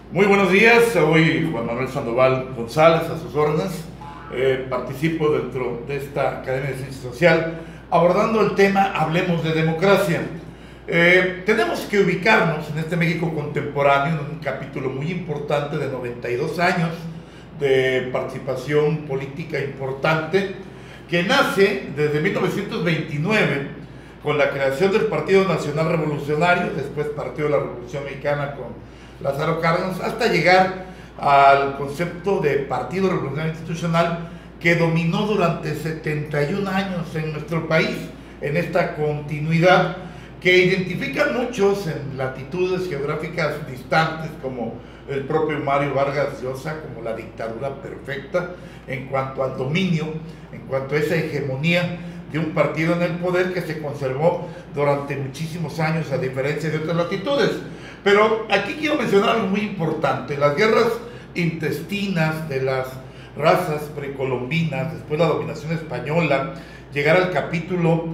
Muy buenos días, soy Juan Manuel Sandoval González, a sus órdenes. Participo dentro de esta Academia de Ciencia Social abordando el tema Hablemos de Democracia. Tenemos que ubicarnos en este México contemporáneo, en un capítulo muy importante de 92 años de participación política importante, que nace desde 1929 con la creación del Partido Nacional Revolucionario, después Partido de la Revolución Mexicana con Lázaro Cárdenas, hasta llegar al concepto de Partido Revolucionario Institucional, que dominó durante 71 años en nuestro país, en esta continuidad que identifican muchos en latitudes geográficas distantes, como el propio Mario Vargas Llosa, como la dictadura perfecta en cuanto al dominio, en cuanto a esa hegemonía de un partido en el poder que se conservó durante muchísimos años, a diferencia de otras latitudes. Pero aquí quiero mencionar algo muy importante: las guerras intestinas de las razas precolombinas, después la dominación española, llegar al capítulo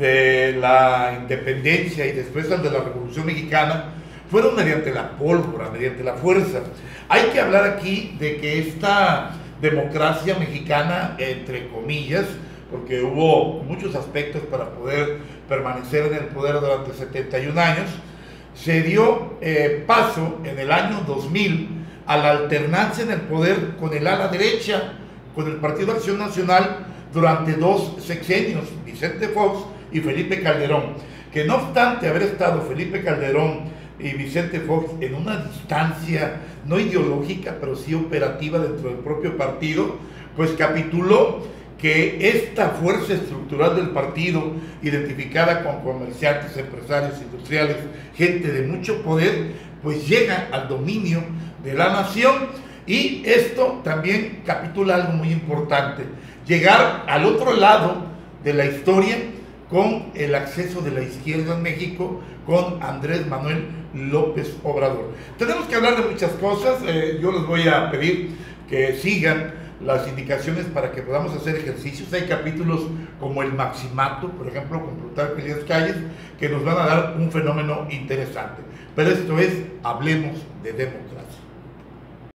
de la independencia y después al de la Revolución Mexicana, fueron mediante la pólvora, mediante la fuerza. Hay que hablar aquí de que esta democracia mexicana, entre comillas, porque hubo muchos aspectos para poder permanecer en el poder durante 71 años, se dio paso en el año 2000 a la alternancia en el poder con el ala derecha, con el Partido Acción Nacional, durante 2 sexenios, Vicente Fox y Felipe Calderón, que no obstante haber estado Felipe Calderón y Vicente Fox en una distancia no ideológica, pero sí operativa dentro del propio partido, pues capituló que esta fuerza estructural del partido, identificada con comerciantes, empresarios, industriales, gente de mucho poder, pues llega al dominio de la nación. Y esto también capitula algo muy importante: llegar al otro lado de la historia con el acceso de la izquierda en México, con Andrés Manuel López Obrador. Tenemos que hablar de muchas cosas. Yo les voy a pedir que sigan las indicaciones para que podamos hacer ejercicios. Hay capítulos como el Maximato, por ejemplo, con Plutarco Elías Calles, que nos van a dar un fenómeno interesante. Pero esto es Hablemos de Democracia.